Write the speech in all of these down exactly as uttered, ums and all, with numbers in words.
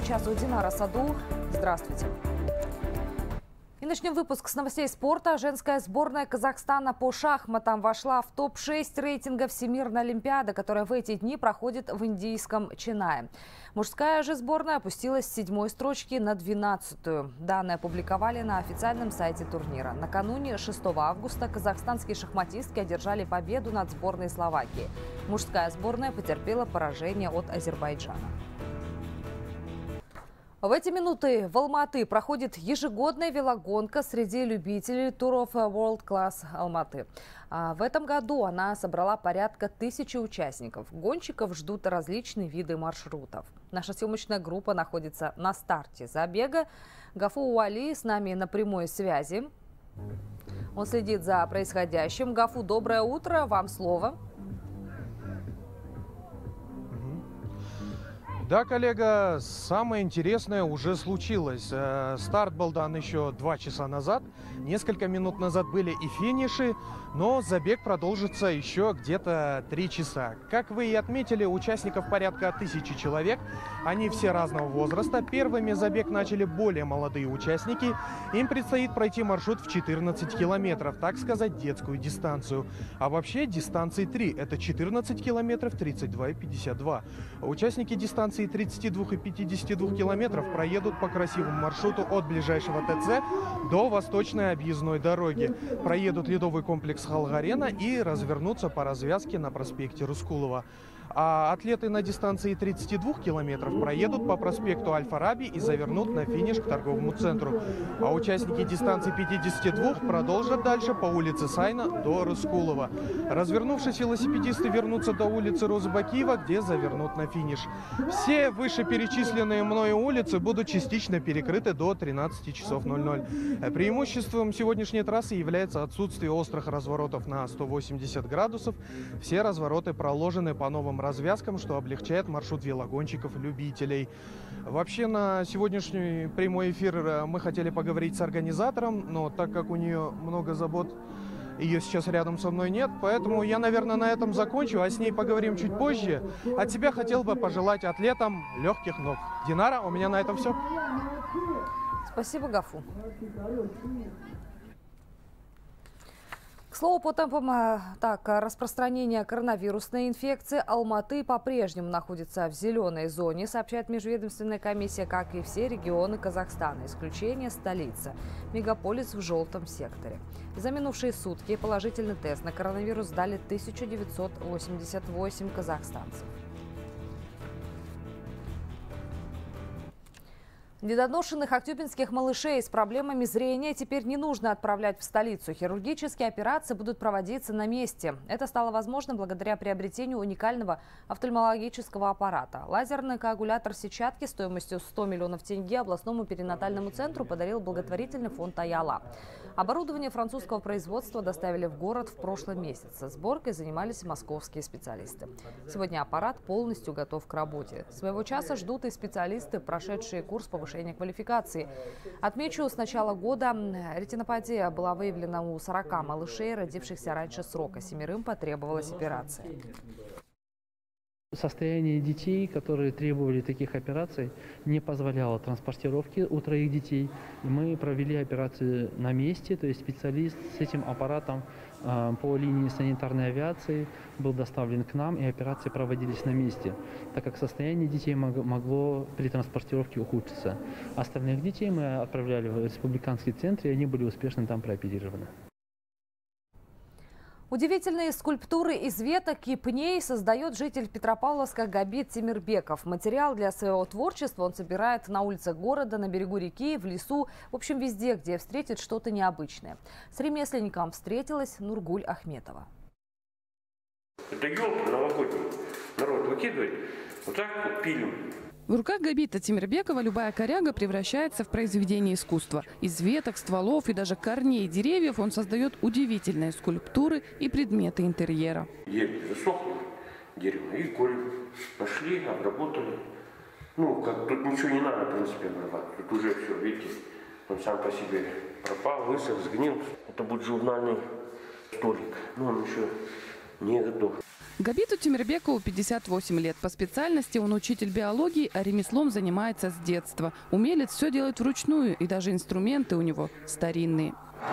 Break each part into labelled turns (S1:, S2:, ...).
S1: сейчас у Динара Саду. Здравствуйте. И начнем выпуск с новостей спорта. Женская сборная Казахстана по шахматам вошла в топ шесть рейтинга Всемирной Олимпиады, которая в эти дни проходит в индийском Ченае. Мужская же сборная опустилась с седьмой строчки на двенадцатую. Данные опубликовали на официальном сайте турнира. Накануне шестого августа казахстанские шахматистки одержали победу над сборной Словакии. Мужская сборная потерпела поражение от Азербайджана. В эти минуты в Алматы проходит ежегодная велогонка среди любителей туров World Class Алматы. В этом году она собрала порядка тысячи участников. Гонщиков ждут различные виды маршрутов. Наша съемочная группа находится на старте забега. Гафу Уали с нами на прямой связи. Он следит за происходящим. Гафу, доброе утро. Вам слово.
S2: Да, коллега, самое интересное уже случилось. Старт был дан еще два часа назад. Несколько минут назад были и финиши, но забег продолжится еще где-то три часа. Как вы и отметили, участников порядка тысячи человек. Они все разного возраста. Первыми забег начали более молодые участники. Им предстоит пройти маршрут в четырнадцать километров, так сказать, детскую дистанцию. А вообще дистанции три. Это четырнадцать километров, тридцать два и пятьдесят два. Участники дистанции тридцати двух и пятидесяти двух километров проедут по красивому маршруту от ближайшего ТЦ до восточной объездной дороги. Проедут ледовый комплекс Халгарена и развернутся по развязке на проспекте Рускулова. А атлеты на дистанции тридцати двух километров проедут по проспекту Аль-Фараби и завернут на финиш к торговому центру. А участники дистанции пятидесяти двух продолжат дальше по улице Сайна до Рускулова. Развернувшись, велосипедисты вернутся до улицы Розыбакиева, где завернут на финиш. Все вышеперечисленные мною улицы будут частично перекрыты до тринадцати часов ноль-ноль. Преимуществом сегодняшней трассы является отсутствие острых разворотов на сто восемьдесят градусов. Все развороты проложены по новым развязкам, что облегчает маршрут велогонщиков-любителей. Вообще, на сегодняшний прямой эфир мы хотели поговорить с организатором, но так как у нее много забот, ее сейчас рядом со мной нет, поэтому я, наверное, на этом закончу, а с ней поговорим чуть позже. От себя хотел бы пожелать атлетам легких ног. Динара, у меня на этом все.
S1: Спасибо, Гафу. К слову, по темпам так, распространения коронавирусной инфекции Алматы по-прежнему находится в зеленой зоне, сообщает межведомственная комиссия, как и все регионы Казахстана. Исключение столица. Мегаполис в желтом секторе. За минувшие сутки положительный тест на коронавирус сдали тысячу девятьсот восемьдесят восемь казахстанцев. Недоношенных актюбинских малышей с проблемами зрения теперь не нужно отправлять в столицу. Хирургические операции будут проводиться на месте. Это стало возможно благодаря приобретению уникального офтальмологического аппарата. Лазерный коагулятор сетчатки стоимостью сто миллионов тенге областному перинатальному центру подарил благотворительный фонд Аяла. Оборудование французского производства доставили в город в прошлом месяце. Сборкой занимались московские специалисты. Сегодня аппарат полностью готов к работе. Своего часа ждут и специалисты, прошедшие курс повышения квалификации. Отмечу, с начала года ретинопатия была выявлена у сорока малышей, родившихся раньше срока. Семерым потребовалась операция.
S3: Состояние детей, которые требовали таких операций, не позволяло транспортировки у троих детей. И мы провели операцию на месте, то есть специалист с этим аппаратом э, по линии санитарной авиации был доставлен к нам, и операции проводились на месте, так как состояние детей мог, могло при транспортировке ухудшиться. Остальных детей мы отправляли в республиканский центр, и они были успешно там прооперированы.
S1: Удивительные скульптуры из веток и пней создает житель Петропавловска Габит Тимирбеков. Материал для своего творчества он собирает на улицах города, на берегу реки, в лесу, в общем везде, где встретит что-то необычное. С ремесленником встретилась Нургуль Ахметова.
S4: Это елки новогодние. Народ выкидывает, вот так вот пилим.
S5: В руках Габита Тимирбекова любая коряга превращается в произведение искусства. Из веток, стволов и даже корней деревьев он создает удивительные скульптуры и предметы интерьера.
S4: Ель засохло дерево и колем. Пошли, обработали. Ну, как тут ничего не надо, в принципе, обрабатывать. Тут уже все, видите, он сам по себе пропал, высох, сгнил. Это будет журнальный столик, но он еще не готов.
S5: Габиту Темирбекову пятьдесят восемь лет. По специальности он учитель биологии, а ремеслом занимается с детства. Умелец все делает вручную, и даже инструменты у него старинные.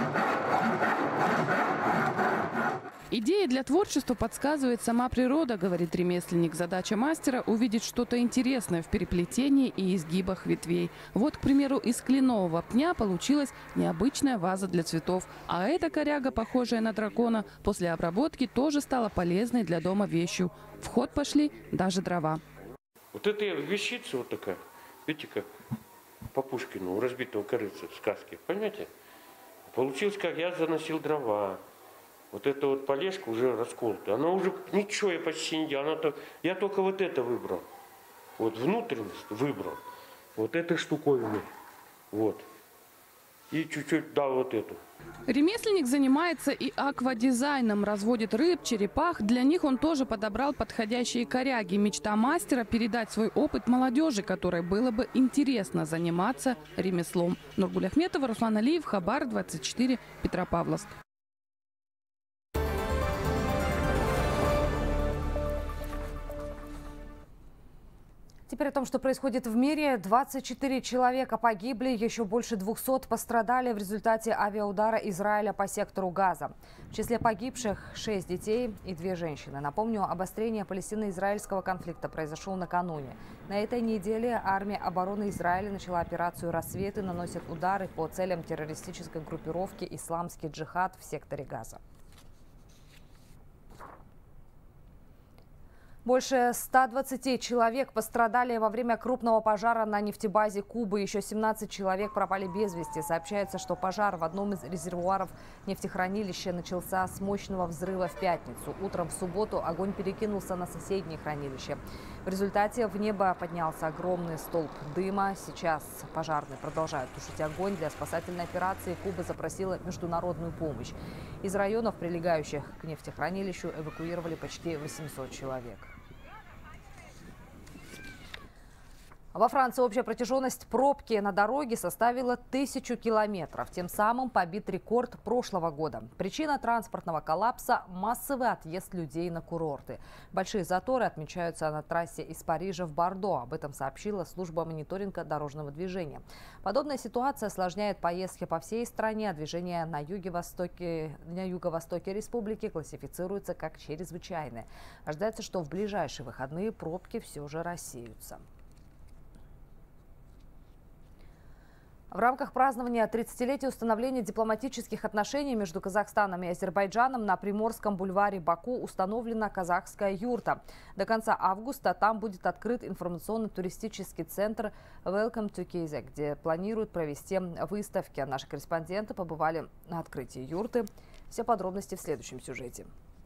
S5: Идеи для творчества подсказывает сама природа, говорит ремесленник. Задача мастера – увидеть что-то интересное в переплетении и изгибах ветвей. Вот, к примеру, из кленового пня получилась необычная ваза для цветов. А эта коряга, похожая на дракона, после обработки тоже стала полезной для дома вещью. В ход пошли даже дрова.
S4: Вот эта вещица вот такая, видите, как по Пушкину, у разбитого корыца в сказке, понимаете? Получилось, как я заносил дрова. Вот эта вот полежка уже расколота. Она уже ничего я почти не делал. Она то, я только вот это выбрал. Вот внутренность выбрал. Вот этой штуковины. Вот. И чуть-чуть дал вот эту.
S5: Ремесленник занимается и аквадизайном. Разводит рыб, черепах. Для них он тоже подобрал подходящие коряги. Мечта мастера – передать свой опыт молодежи, которой было бы интересно заниматься ремеслом. Нургуль Ахметова, Руслан Алиев, Хабар, двадцать четыре, Петропавловск.
S1: Теперь о том, что происходит в мире. двадцать четыре человека погибли, еще больше двухсот пострадали в результате авиаудара Израиля по сектору Газа. В числе погибших шесть детей и две женщины. Напомню, обострение палестино-израильского конфликта произошло накануне. На этой неделе армия обороны Израиля начала операцию «Рассвет» и наносит удары по целям террористической группировки «Исламский джихад» в секторе Газа. Больше ста двадцати человек пострадали во время крупного пожара на нефтебазе Кубы. Еще семнадцать человек пропали без вести. Сообщается, что пожар в одном из резервуаров нефтехранилища начался с мощного взрыва в пятницу. Утром в субботу огонь перекинулся на соседнее хранилище. В результате в небо поднялся огромный столб дыма. Сейчас пожарные продолжают тушить огонь. Для спасательной операции Куба запросила международную помощь. Из районов, прилегающих к нефтехранилищу, эвакуировали почти восемьсот человек. Во Франции общая протяженность пробки на дороге составила тысячу километров. Тем самым побит рекорд прошлого года. Причина транспортного коллапса – массовый отъезд людей на курорты. Большие заторы отмечаются на трассе из Парижа в Бордо. Об этом сообщила служба мониторинга дорожного движения. Подобная ситуация осложняет поездки по всей стране. Движение на юго-востоке, на юго-востоке республики классифицируется как чрезвычайное. Ожидается, что в ближайшие выходные пробки все же рассеются. В рамках празднования тридцатилетия установления дипломатических отношений между Казахстаном и Азербайджаном на Приморском бульваре Баку установлена казахская юрта. До конца августа там будет открыт информационно-туристический центр Welcome to Kazakh, где планируют провести выставки. Наши корреспонденты побывали на открытии юрты. Все подробности в следующем сюжете.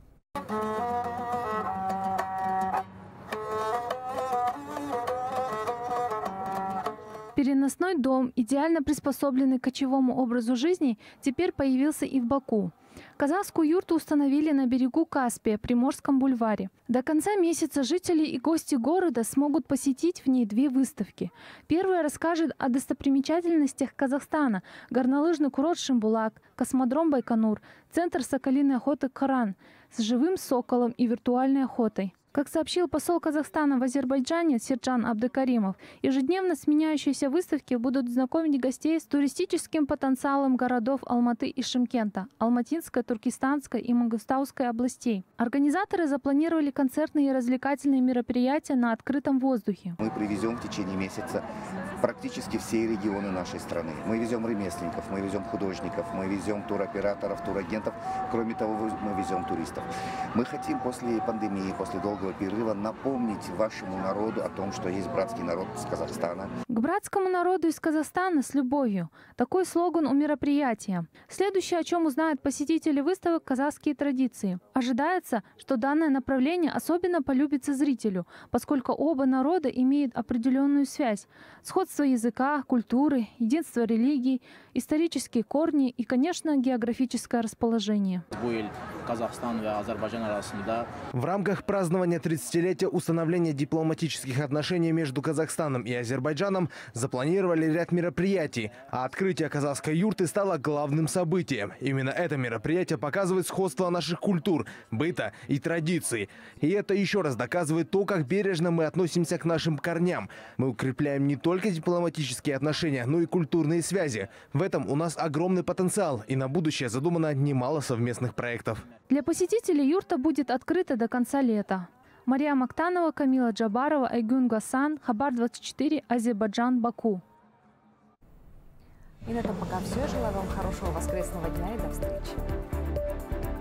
S6: Переносной дом, идеально приспособленный к кочевому образу жизни, теперь появился и в Баку. Казахскую юрту установили на берегу Каспия, Приморском бульваре. До конца месяца жители и гости города смогут посетить в ней две выставки. Первая расскажет о достопримечательностях Казахстана: горнолыжный курорт Шимбулак, космодром Байконур, центр соколиной охоты Коран с живым соколом и виртуальной охотой. Как сообщил посол Казахстана в Азербайджане Серджан Абдыкаримов, ежедневно сменяющиеся выставки будут знакомить гостей с туристическим потенциалом городов Алматы и Шымкента, Алматинской, Туркестанской и Мангустауской областей. Организаторы запланировали концертные и развлекательные мероприятия на открытом воздухе.
S7: Мы привезем в течение месяца практически все регионы нашей страны. Мы везем ремесленников, мы везем художников, мы везем туроператоров, турагентов. Кроме того, мы везем туристов. Мы хотим после пандемии, после долгого перерыва напомнить вашему народу о том, что есть братский народ из Казахстана.
S6: К братскому народу из Казахстана с любовью. Такой слоган у мероприятия. Следующее, о чем узнают посетители выставок, казахские традиции. Ожидается, что данное направление особенно полюбится зрителю, поскольку оба народа имеют определенную связь. Сходство языка, культуры, единство религий, исторические корни и, конечно, географическое расположение.
S8: Казахстан и Азербайджан арасында.
S9: В рамках празднования тридцатилетия установления дипломатических отношений между Казахстаном и Азербайджаном запланировали ряд мероприятий, а открытие казахской юрты стало главным событием. Именно это мероприятие показывает сходство наших культур, быта и традиций. И это еще раз доказывает то, как бережно мы относимся к нашим корням. Мы укрепляем не только дипломатические отношения, но и культурные связи. В этом у нас огромный потенциал, и на будущее задумано немало совместных проектов.
S6: Для посетителей юрта будет открыта до конца лета. Мария Мактанова, Камила Джабарова, Айгун Гасан, Хабар двадцать четыре, Азербайджан, Баку.
S1: И на этом пока все. Я желаю вам хорошего воскресного дня и до встречи.